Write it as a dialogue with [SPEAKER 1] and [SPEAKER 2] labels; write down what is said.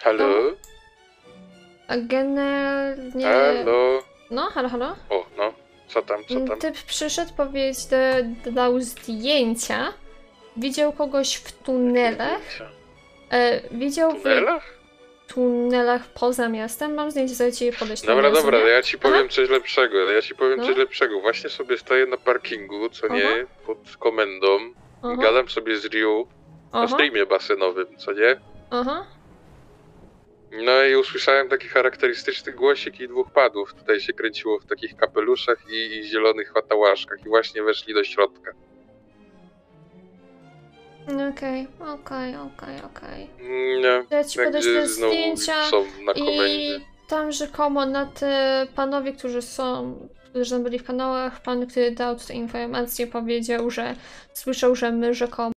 [SPEAKER 1] Halo?
[SPEAKER 2] A generalnie...
[SPEAKER 1] Halo?
[SPEAKER 2] No, halo, halo?
[SPEAKER 1] O, no. Co tam?
[SPEAKER 2] Typ przyszedł powiedzieć, dał zdjęcia. Widział kogoś w tunelach. Widział
[SPEAKER 1] W tunelach?
[SPEAKER 2] w tunelach poza miastem. Mam zdjęcie, sobie ci podejść.
[SPEAKER 1] Dobra, dobra, ja ci powiem
[SPEAKER 2] Aha.
[SPEAKER 1] coś lepszego.
[SPEAKER 2] No.
[SPEAKER 1] Coś lepszego. Właśnie sobie stoję na parkingu, co nie?
[SPEAKER 2] Aha.
[SPEAKER 1] Pod komendą.
[SPEAKER 2] Aha.
[SPEAKER 1] Gadam sobie z Ryu na
[SPEAKER 2] Aha.
[SPEAKER 1] streamie basenowym, co nie?
[SPEAKER 2] Aha.
[SPEAKER 1] No i usłyszałem taki charakterystyczny głosik i dwóch padów. Tutaj się kręciło w takich kapeluszach i zielonych fatałaszkach i właśnie weszli do środka.
[SPEAKER 2] Okej.
[SPEAKER 1] No,
[SPEAKER 2] Ja ci podeślę
[SPEAKER 1] także znowu
[SPEAKER 2] zdjęcia
[SPEAKER 1] są na
[SPEAKER 2] i
[SPEAKER 1] komendzie.
[SPEAKER 2] tam rzekomo na te panowie, którzy byli w kanałach, pan, który dał tutaj informację, powiedział, że słyszał, że my rzekomo